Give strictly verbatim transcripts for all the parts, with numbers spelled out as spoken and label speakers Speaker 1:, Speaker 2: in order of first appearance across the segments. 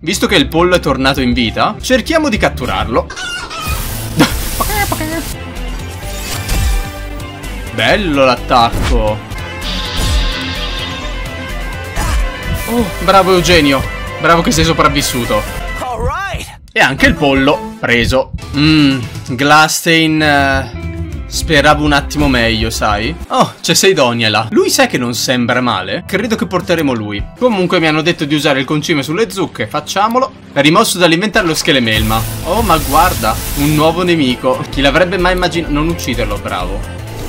Speaker 1: Visto che il pollo è tornato in vita, cerchiamo di catturarlo. Bello l'attacco. Oh, bravo Eugenio. Bravo che sei sopravvissuto. E anche il pollo preso. Mmm, Glastein... Uh... Speravo un attimo meglio, sai? Oh, c'è Seidonia là. Lui sai che non sembra male? Credo che porteremo lui. Comunque mi hanno detto di usare il concime sulle zucche. Facciamolo. Rimosso dall'inventare lo schelemelma. Oh, ma guarda, un nuovo nemico. Chi l'avrebbe mai immaginato? Non ucciderlo, bravo.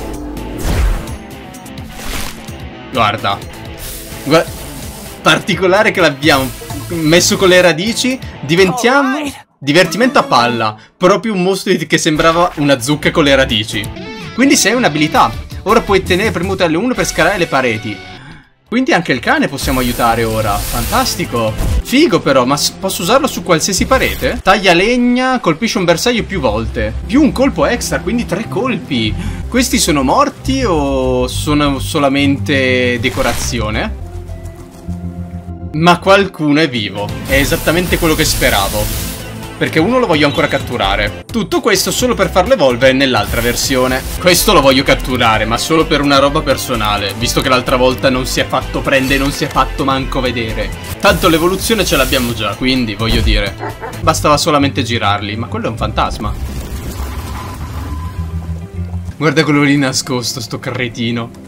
Speaker 1: Guarda. Guarda. Particolare che l'abbiamo messo con le radici. Diventiamo... Divertimento a palla. Proprio un mostro che sembrava una zucca con le radici. Quindi sei un'abilità. Ora puoi tenere premuto L uno per scalare le pareti. Quindi anche il cane possiamo aiutare ora. Fantastico. Figo però, ma posso usarlo su qualsiasi parete? Taglia legna, colpisce un bersaglio più volte. Più un colpo extra, quindi tre colpi. Questi sono morti o sono solamente decorazione? Ma qualcuno è vivo. È esattamente quello che speravo. Perché uno lo voglio ancora catturare. Tutto questo solo per farlo evolvere nell'altra versione. Questo lo voglio catturare, ma solo per una roba personale, visto che l'altra volta non si è fatto prendere, non si è fatto manco vedere. Tanto l'evoluzione ce l'abbiamo già, quindi voglio dire, bastava solamente girarli. Ma quello è un fantasma. Guarda quello lì nascosto, sto cretino.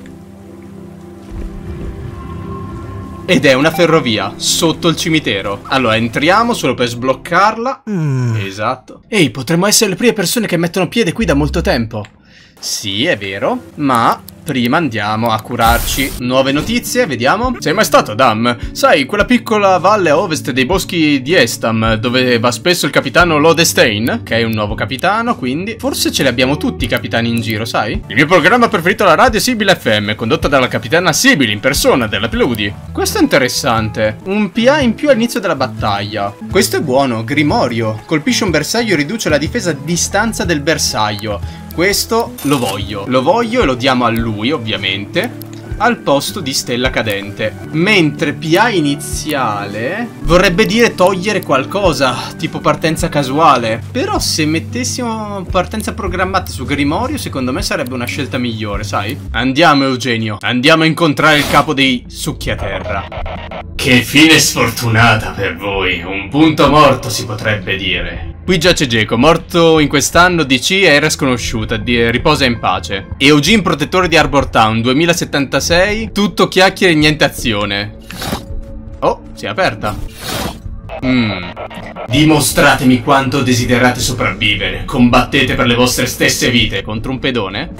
Speaker 1: Ed è una ferrovia, sotto il cimitero. Allora, entriamo solo per sbloccarla. Mm. Esatto. Ehi, potremmo essere le prime persone che mettono piede qui da molto tempo. Sì, è vero. Ma prima andiamo a curarci. Nuove notizie, vediamo. Sei mai stato, Dam? Sai, quella piccola valle a ovest dei boschi di Estam, dove va spesso il capitano Lodestein, che è un nuovo capitano, quindi forse ce li abbiamo tutti i capitani in giro, sai? Il mio programma preferito alla radio è Sibyl F M, condotta dalla capitana Sibyl in persona, della Pludi. Questo è interessante. Un P A in più all'inizio della battaglia. Questo è buono. Grimorio. Colpisce un bersaglio e riduce la difesa a distanza del bersaglio. Questo lo voglio. Lo voglio e lo diamo a lui, ovviamente, al posto di stella cadente. Mentre P A iniziale vorrebbe dire togliere qualcosa, tipo partenza casuale. Però se mettessimo partenza programmata su Grimorio, secondo me sarebbe una scelta migliore, sai? Andiamo, Eugenio. Andiamo a incontrare il capo dei succhiaterra. Che fine sfortunata per voi. Un punto morto, si potrebbe dire. Qui giace Geco, morto in quest'anno D C e era sconosciuta, di, riposa in pace. Eugene, protettore di Arbor Town, duemilasettantasei, tutto chiacchiere e niente azione. Oh, si è aperta. Mm. Dimostratemi quanto desiderate sopravvivere. Combattete per le vostre stesse vite. Contro un pedone?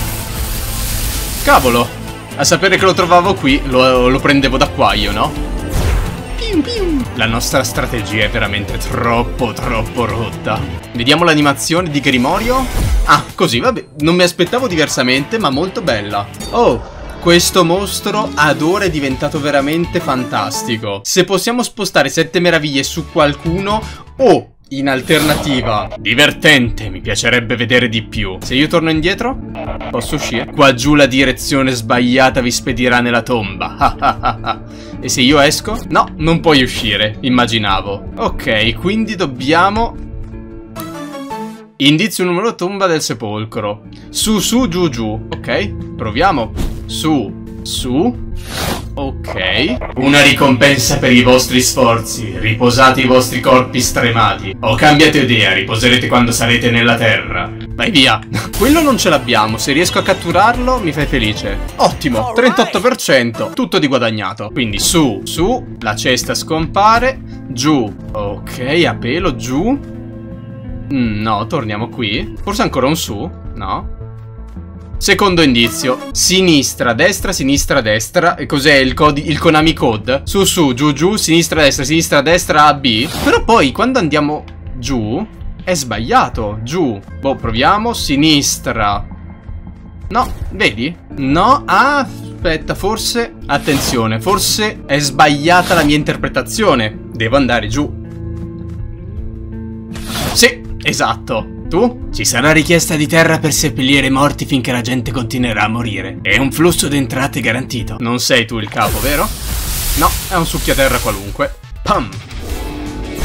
Speaker 1: Cavolo, a sapere che lo trovavo qui, lo, lo prendevo d'acquaio, no? Pium, pium. La nostra strategia è veramente troppo troppo rotta. Vediamo l'animazione di Grimorio. Ah, così, vabbè. Non mi aspettavo diversamente, ma molto bella. Oh, questo mostro ad ora è diventato veramente fantastico. Se possiamo spostare sette meraviglie su qualcuno o in alternativa divertente, mi piacerebbe vedere di più. Se io torno indietro, posso uscire? Qua giù la direzione sbagliata vi spedirà nella tomba. E se io esco? No, non puoi uscire, immaginavo. Ok, quindi dobbiamo... Indizio numero tomba del sepolcro. Su, su, giù, giù. Ok, proviamo. Su, su. Ok. Una ricompensa per i vostri sforzi. Riposate i vostri corpi stremati. Ho cambiato idea, riposerete quando sarete nella terra. Vai via. Quello non ce l'abbiamo. Se riesco a catturarlo mi fai felice. Ottimo, trentotto per cento. Tutto di guadagnato. Quindi su, su. La cesta scompare. Giù. Ok, a pelo, giù. Mm, no, torniamo qui. Forse ancora un su. No. Secondo indizio. Sinistra, destra, sinistra, destra. E cos'è il, il Konami Code? Su, su, giù, giù, sinistra, destra, sinistra, destra, A, B. Però poi quando andiamo giù è sbagliato. Giù. Boh, proviamo. Sinistra. No, vedi? No, ah, aspetta, forse... Attenzione, forse è sbagliata la mia interpretazione. Devo andare giù. Sì, esatto. Tu? Ci sarà richiesta di terra per seppellire i morti finché la gente continuerà a morire. E un flusso di entrate garantito. Non sei tu il capo, vero? No, è un succhiaterra qualunque. Pam!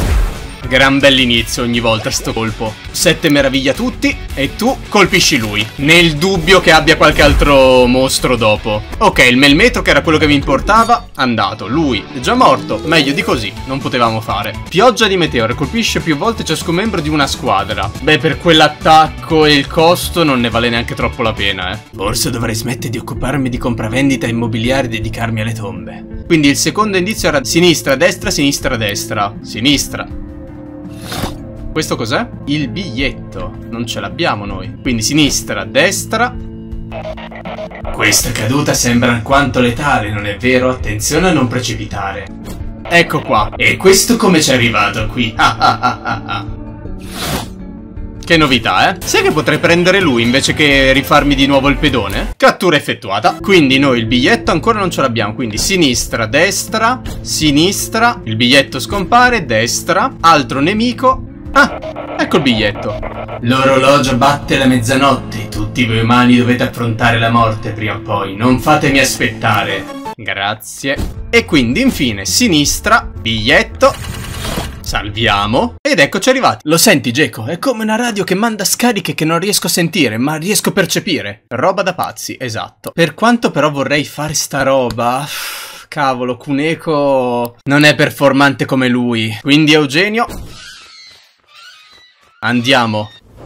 Speaker 1: Gran bell'inizio ogni volta sto colpo. Sette meraviglia tutti e tu colpisci lui. Nel dubbio che abbia qualche altro mostro dopo. Ok, il melmetro, che era quello che mi importava, andato. Lui è già morto. Meglio di così, non potevamo fare. Pioggia di meteore, colpisce più volte ciascun membro di una squadra. Beh, per quell'attacco e il costo non ne vale neanche troppo la pena, eh. Forse dovrei smettere di occuparmi di compravendita immobiliare e dedicarmi alle tombe. Quindi il secondo indizio era sinistra, destra, sinistra, destra. Sinistra. Questo cos'è? Il biglietto. Non ce l'abbiamo noi. Quindi sinistra, destra. Questa caduta sembra alquanto letale, non è vero? Attenzione a non precipitare. Ecco qua. E questo come ci è arrivato qui? Ah ah ah ah ah. Che novità, eh? Sai che potrei prendere lui invece che rifarmi di nuovo il pedone? Cattura effettuata. Quindi noi il biglietto ancora non ce l'abbiamo. Quindi sinistra, destra, sinistra. Il biglietto scompare, destra. Altro nemico. Ah, ecco il biglietto. L'orologio batte la mezzanotte. Tutti voi umani dovete affrontare la morte prima o poi. Non fatemi aspettare. Grazie. E quindi infine sinistra, biglietto. Salviamo. Ed eccoci arrivati. Lo senti, Geco? È come una radio che manda scariche che non riesco a sentire, ma riesco a percepire. Roba da pazzi, esatto. Per quanto però vorrei fare sta roba... Cavolo, Kuneko non è performante come lui. Quindi Eugenio... Andiamo.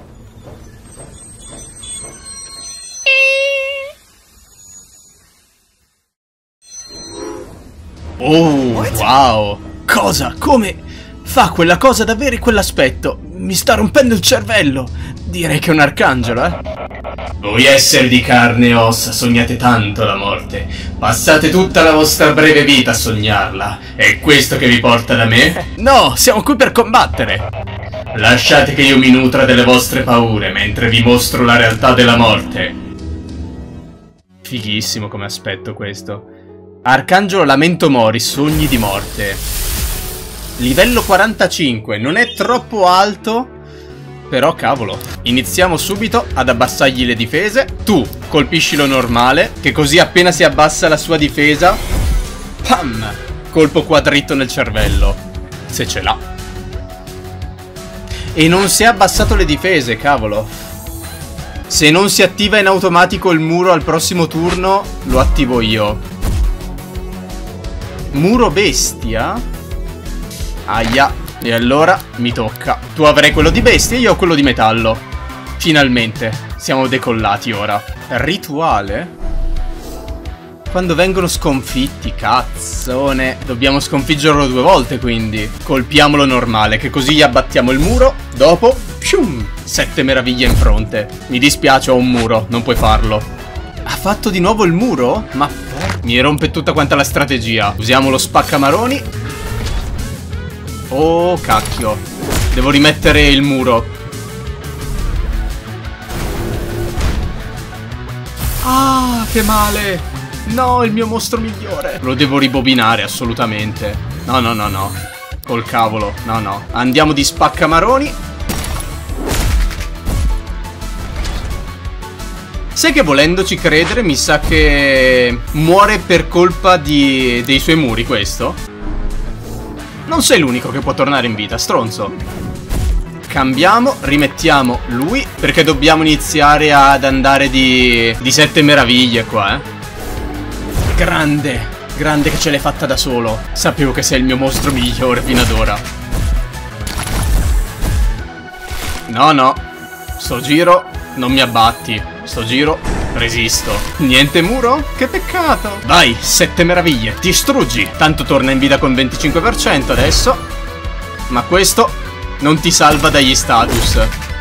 Speaker 1: Oh, wow. Cosa? Come? Fa quella cosa davvero in quell'aspetto. Mi sta rompendo il cervello. Direi che è un arcangelo, eh. Voi esseri di carne e ossa sognate tanto la morte. Passate tutta la vostra breve vita a sognarla. È questo che vi porta da me? No, siamo qui per combattere. Lasciate che io mi nutra delle vostre paure mentre vi mostro la realtà della morte. Fighissimo come aspetto questo. Arcangelo Lamento Mori, sogni di morte. Livello quarantacinque, non è troppo alto, però cavolo. Iniziamo subito ad abbassargli le difese. Tu colpiscilo normale, che così appena si abbassa la sua difesa, pam! Colpo qua dritto nel cervello, se ce l'ha. E non si è abbassato le difese, cavolo. Se non si attiva in automatico il muro al prossimo turno, lo attivo io. Muro bestia? Aia. E allora mi tocca. Tu avrai quello di bestia e io ho quello di metallo. Finalmente. Siamo decollati ora. Rituale? Quando vengono sconfitti, cazzone. Dobbiamo sconfiggerlo due volte, quindi. Colpiamolo normale, che così gli abbattiamo il muro. Dopo, pium, sette meraviglie in fronte. Mi dispiace, ho un muro, non puoi farlo. Ha fatto di nuovo il muro? Ma mi rompe tutta quanta la strategia. Usiamo lo spaccamaroni. Oh, cacchio. Devo rimettere il muro. Ah, che male. No, il mio mostro migliore. Lo devo ribobinare, assolutamente. No, no, no, no. Col cavolo. No, no. Andiamo di spaccamaroni. Sai che volendoci credere, mi sa che muore per colpa di, dei suoi muri, questo? Non sei l'unico che può tornare in vita, stronzo. Cambiamo, rimettiamo lui, perché dobbiamo iniziare ad andare di, di sette meraviglie qua, eh. Grande, grande che ce l'hai fatta da solo. Sapevo che sei il mio mostro migliore fino ad ora. No, no. Sto giro, non mi abbatti. Sto giro, resisto. Niente muro? Che peccato. Vai, sette meraviglie, distruggi. Tanto torna in vita con venticinque per cento adesso. Ma questo non ti salva dagli status.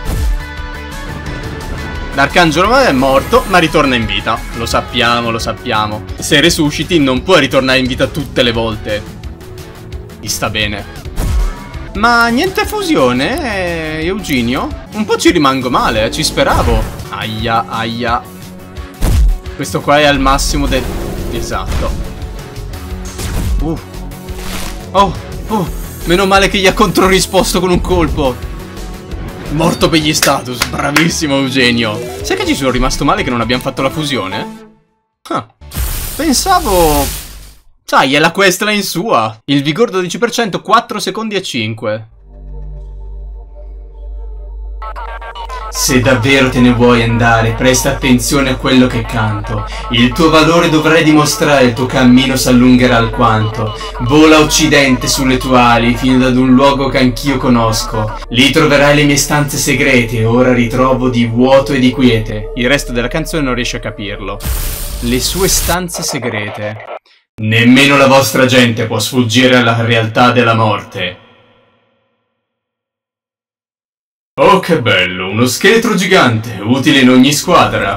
Speaker 1: L'arcangelo è morto, ma ritorna in vita. Lo sappiamo, lo sappiamo. Se resusciti non puoi ritornare in vita tutte le volte. Ti sta bene. Ma niente fusione, eh, Eugenio? Un po' ci rimango male, eh, ci speravo. Aia, aia. Questo qua è al massimo del... Esatto. Uh. Oh, oh. Meno male che gli ha controrisposto con un colpo. Morto per gli status. Bravissimo Eugenio. Sai che ci sono rimasto male che non abbiamo fatto la fusione? Huh. Pensavo... Sai, è la questline sua. Il vigore dodici per cento, quattro secondi e cinque. Se davvero te ne vuoi andare, presta attenzione a quello che canto. Il tuo valore dovrai dimostrare, il tuo cammino s'allungherà alquanto. Vola occidente sulle tue ali, fino ad un luogo che anch'io conosco. Lì troverai le mie stanze segrete, ora ritrovo di vuoto e di quiete. Il resto della canzone non riesce a capirlo. Le sue stanze segrete. Nemmeno la vostra gente può sfuggire alla realtà della morte. Oh, che bello, uno scheletro gigante, utile in ogni squadra.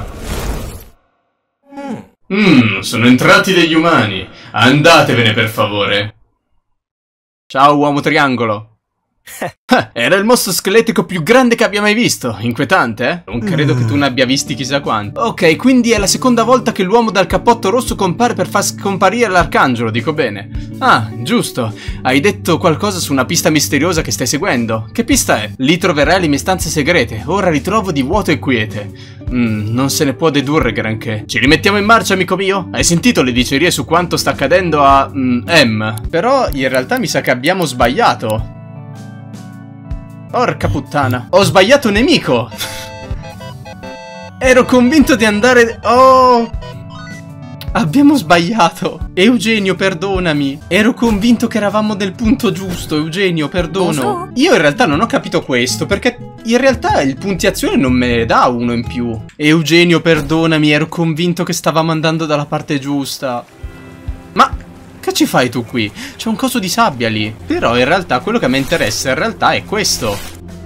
Speaker 1: Mmm, sono entrati degli umani. Andatevene per favore. Ciao, uomo triangolo. Era il mostro scheletrico più grande che abbia mai visto. Inquietante, eh? Non credo che tu ne abbia visti chissà quanti. Ok, quindi è la seconda volta che l'uomo dal cappotto rosso compare per far scomparire l'arcangelo, dico bene. Ah, giusto. Hai detto qualcosa su una pista misteriosa che stai seguendo. Che pista è? Lì troverai le mie stanze segrete. Ora ritrovo di vuoto e quiete. Mm, non se ne può dedurre granché. Ci rimettiamo in marcia, amico mio? Hai sentito le dicerie su quanto sta accadendo a... Mm, M? Però in realtà mi sa che abbiamo sbagliato. Porca puttana. Ho sbagliato nemico. Ero convinto di andare... Oh... Abbiamo sbagliato. Eugenio, perdonami. Ero convinto che eravamo nel punto giusto. Eugenio, perdono. Io in realtà non ho capito questo, perché in realtà il puntiazione non me ne dà uno in più. Eugenio, perdonami, ero convinto che stavamo andando dalla parte giusta. Ma... che ci fai tu qui? C'è un coso di sabbia lì. Però in realtà quello che a me interessa in realtà è questo.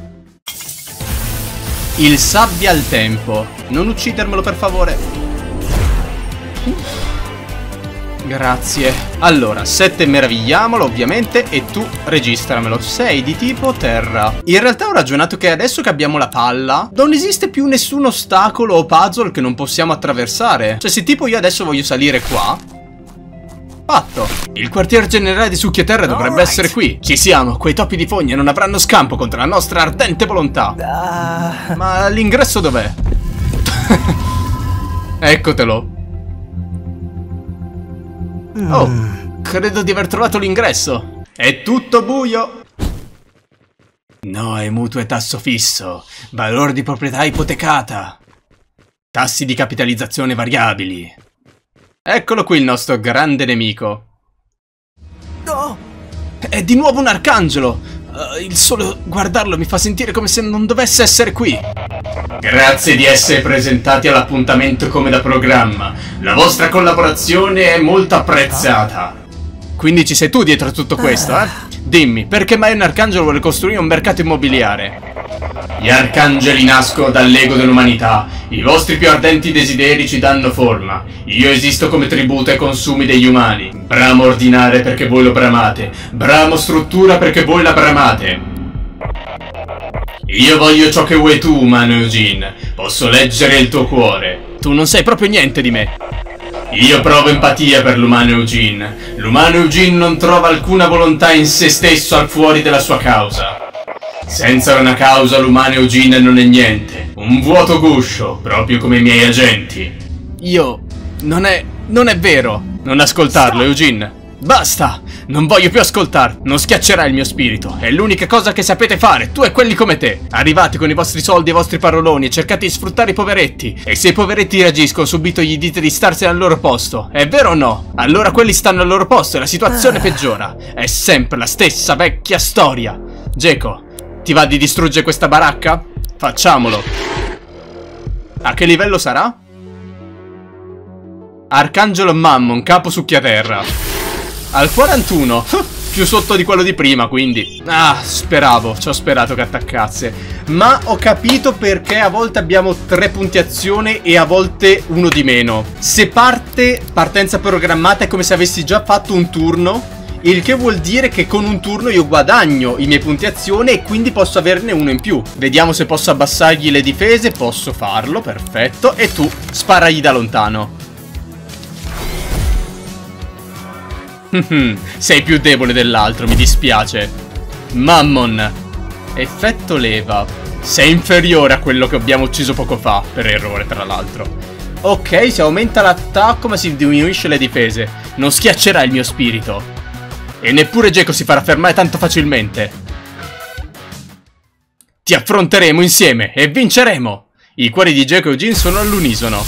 Speaker 1: Il sabbia al tempo. Non uccidermelo per favore. Grazie. Allora, sette meravigliamolo ovviamente e tu registramelo. sei di tipo terra. In realtà ho ragionato che adesso che abbiamo la palla non esiste più nessun ostacolo o puzzle che non possiamo attraversare. Cioè se tipo io adesso voglio salire qua, fatto. Il quartier generale di Succhioterra dovrebbe right. essere qui. Ci siamo, quei topi di fogna non avranno scampo contro la nostra ardente volontà. uh. Ma l'ingresso dov'è? Eccotelo. mm. Oh, credo di aver trovato l'ingresso. È tutto buio. No, è mutuo e tasso fisso. Valore di proprietà ipotecata. Tassi di capitalizzazione variabili. Eccolo qui il nostro grande nemico. Oh, è di nuovo un arcangelo. uh, Il solo guardarlo mi fa sentire come se non dovesse essere qui. Grazie di essere presentati all'appuntamento come da programma. La vostra collaborazione è molto apprezzata. Quindi ci sei tu dietro a tutto questo, eh? Dimmi, perché mai un arcangelo vuole costruire un mercato immobiliare? Gli arcangeli nascono dall'ego dell'umanità. I vostri più ardenti desideri ci danno forma. Io esisto come tributo ai consumi degli umani. Bramo ordinare perché voi lo bramate. Bramo struttura perché voi la bramate. Io voglio ciò che vuoi tu, umano Eugene. Posso leggere il tuo cuore. Tu non sai proprio niente di me. Io provo empatia per l'umano Eugene. L'umano Eugene non trova alcuna volontà in se stesso al fuori della sua causa. Senza una causa l'umano Eugene non è niente. Un vuoto guscio, proprio come i miei agenti. Io... non è... non è vero. Non ascoltarlo, Eugene. Basta! Non voglio più ascoltar. Non schiaccerai il mio spirito. È l'unica cosa che sapete fare, tu e quelli come te. Arrivate con i vostri soldi e i vostri paroloni e cercate di sfruttare i poveretti. E se i poveretti reagiscono, subito gli dite di starsene al loro posto. È vero o no? Allora quelli stanno al loro posto e la situazione peggiora. È sempre la stessa vecchia storia. Geco, ti va di distruggere questa baracca? Facciamolo. A che livello sarà? Arcangelo Mammon, capo succhiaterra. Al quarantuno. Più sotto di quello di prima, quindi. Ah, speravo, ci ho sperato che attaccasse. Ma ho capito perché a volte abbiamo tre puntiazione e a volte uno di meno. Se parte partenza programmata è come se avessi già fatto un turno, il che vuol dire che con un turno io guadagno i miei puntiazione e quindi posso averne uno in più. Vediamo se posso abbassargli le difese. Posso farlo, perfetto. E tu sparagli da lontano. Sei più debole dell'altro, mi dispiace. Mammon. Effetto leva. Sei inferiore a quello che abbiamo ucciso poco fa. Per errore, tra l'altro. Ok, si aumenta l'attacco ma si diminuisce le difese. Non schiaccerà il mio spirito. E neppure Geco si farà fermare tanto facilmente. Ti affronteremo insieme e vinceremo! I cuori di Jack e Eugene sono all'unisono.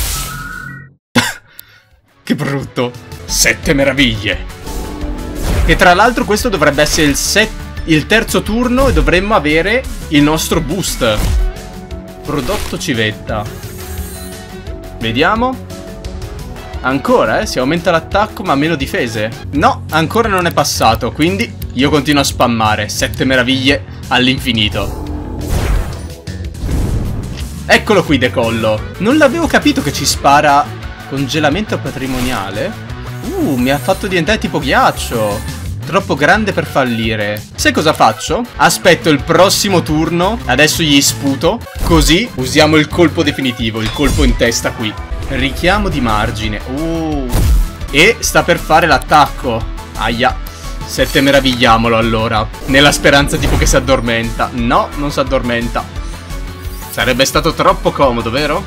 Speaker 1: Che brutto. Sette meraviglie. E tra l'altro questo dovrebbe essere il, set il terzo turno e dovremmo avere il nostro boost. Prodotto civetta. Vediamo. Ancora, eh? Si aumenta l'attacco ma meno difese. No, ancora non è passato, quindi io continuo a spammare. Sette meraviglie all'infinito. Eccolo qui, decollo. Non l'avevo capito che ci spara congelamento patrimoniale. Uh, mi ha fatto diventare tipo ghiaccio. Troppo grande per fallire. Sai cosa faccio? Aspetto il prossimo turno. Adesso gli sputo. Così usiamo il colpo definitivo. Il colpo in testa qui. Richiamo di margine. Uh. E sta per fare l'attacco. Aia. Sette meravigliamolo allora. Nella speranza tipo che si addormenta. No, non si addormenta. Sarebbe stato troppo comodo, vero?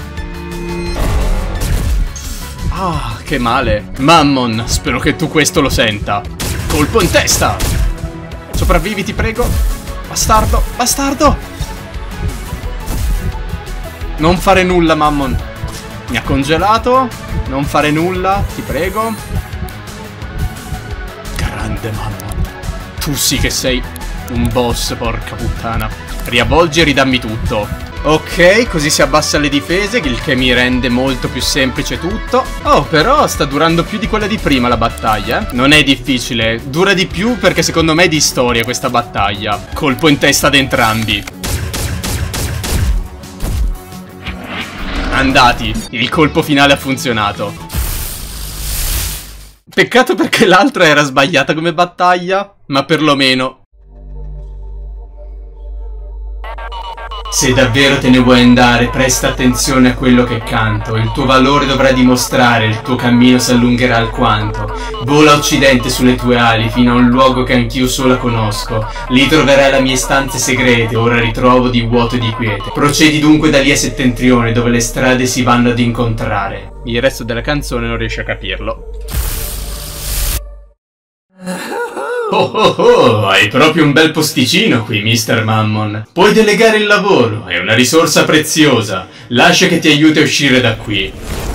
Speaker 1: Ah, che male. Mammon, spero che tu questo lo senta. Colpo in testa. Sopravvivi, ti prego. Bastardo, bastardo. Non fare nulla, Mammon. Mi ha congelato. Non fare nulla, ti prego. Grande Mammon. Tu sì che sei un boss, porca puttana. Riavvolgi e ridammi tutto. Ok, così si abbassa le difese, il che mi rende molto più semplice tutto. Oh, però sta durando più di quella di prima la battaglia. Non è difficile, dura di più perché secondo me è di storia questa battaglia. Colpo in testa ad entrambi. Andati, il colpo finale ha funzionato. Peccato perché l'altra era sbagliata come battaglia, ma perlomeno... Se davvero te ne vuoi andare, presta attenzione a quello che canto. Il tuo valore dovrà dimostrare, il tuo cammino si allungherà alquanto. Vola a occidente sulle tue ali, fino a un luogo che anch'io sola conosco. Lì troverai le mie stanze segrete, ora ritrovo di vuoto e di quiete. Procedi dunque da lì a settentrione, dove le strade si vanno ad incontrare. Il resto della canzone non riesci a capirlo. Oh oh oh, hai proprio un bel posticino qui, mister Mammon. Puoi delegare il lavoro, è una risorsa preziosa. Lascia che ti aiuti a uscire da qui.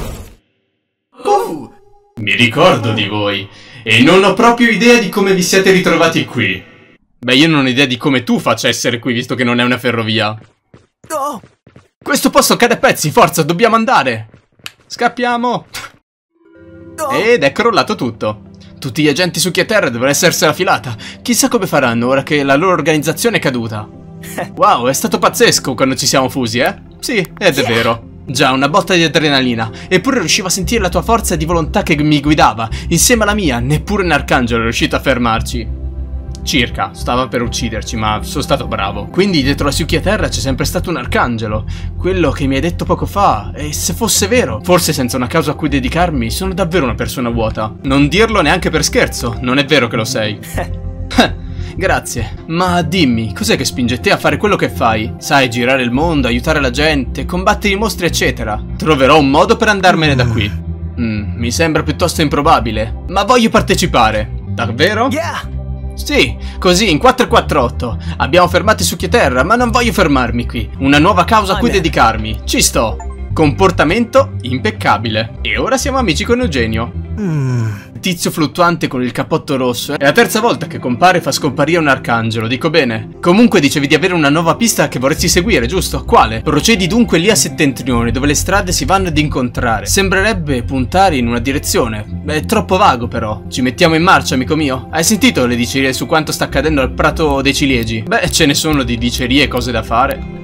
Speaker 1: Oh, mi ricordo di voi, e non ho proprio idea di come vi siete ritrovati qui. Beh, io non ho idea di come tu faccia essere qui, visto che non è una ferrovia. Oh. Questo posto cade a pezzi, forza, dobbiamo andare. Scappiamo. Oh. Ed è crollato tutto. Tutti gli agenti succhiaterra devono essersela filata. Chissà come faranno ora che la loro organizzazione è caduta. Wow, è stato pazzesco quando ci siamo fusi, eh? Sì, ed è vero. Già, una botta di adrenalina. Eppure riuscivo a sentire la tua forza di volontà che mi guidava. Insieme alla mia, neppure un arcangelo è riuscito a fermarci. Circa, stava per ucciderci, ma sono stato bravo. Quindi dietro la succhiaterra c'è sempre stato un arcangelo. Quello che mi hai detto poco fa. E se fosse vero, forse senza una causa a cui dedicarmi, sono davvero una persona vuota. Non dirlo neanche per scherzo, non è vero che lo sei. Grazie, ma dimmi, cos'è che spinge te a fare quello che fai? Sai, girare il mondo, aiutare la gente, combattere i mostri, eccetera. Troverò un modo per andarmene da qui. Mm, mi sembra piuttosto improbabile, ma voglio partecipare. Davvero? Yeah! Sì, così in quattro quattro otto. Abbiamo fermato i succhieterra, ma non voglio fermarmi qui. Una nuova causa a cui dedicarmi. Ci sto. Comportamento impeccabile. E ora siamo amici con Eugenio. Mm. Tizio fluttuante con il cappotto rosso. È la terza volta che compare e fa scomparire un arcangelo, dico bene. Comunque dicevi di avere una nuova pista che vorresti seguire, giusto? Quale? Procedi dunque lì a settentrione, dove le strade si vanno ad incontrare. Sembrerebbe puntare in una direzione. È troppo vago però. Ci mettiamo in marcia, amico mio. Hai sentito le dicerie su quanto sta accadendo al prato dei ciliegi? Beh, ce ne sono di dicerie e cose da fare.